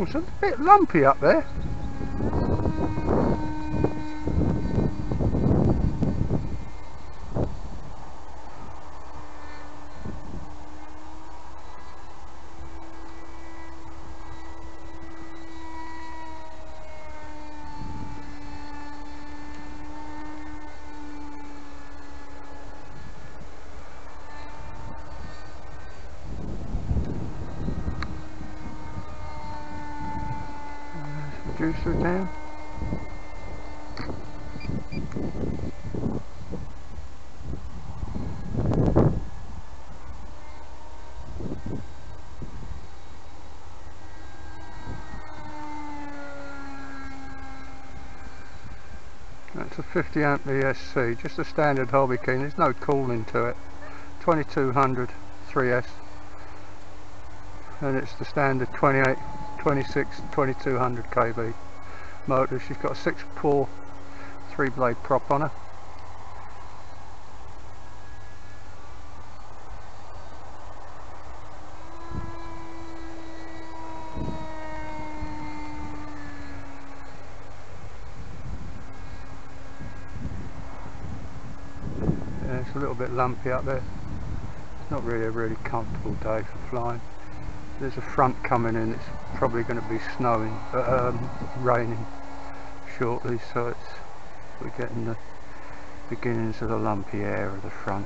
It's a bit lumpy up there. Juicer down. That's a 50 amp ESC, just a standard hobby key, there's no cooling to it. 2200 3S, and it's the standard 28, 26, 2200 kV motor. She's got a 6-pore 3-blade prop on her. Yeah, it's a little bit lumpy up there. It's not really a really comfortable day for flying. There's a front coming in, it's probably going to be snowing, raining shortly, so we're getting the beginnings of the lumpy air of the front.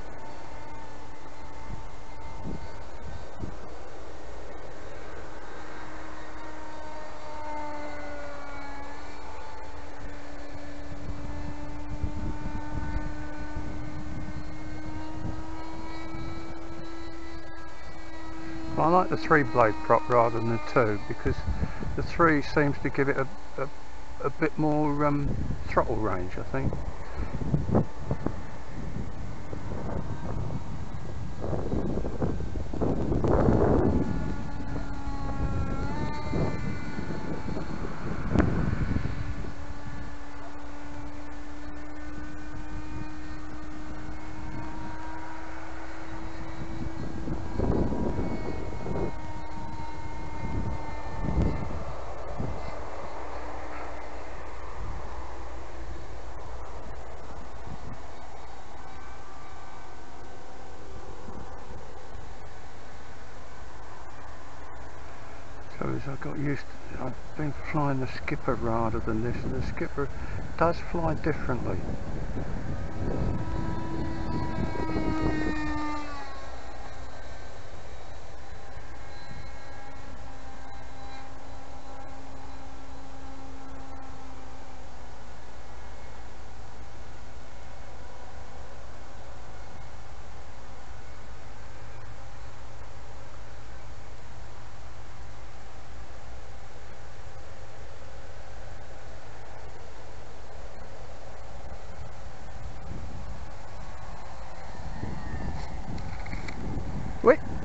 I like the 3-blade prop rather than the 2, because the 3 seems to give it a bit more throttle range, I think. So as I got used to, I've been flying the skipper rather than this, and the skipper does fly differently. Wait.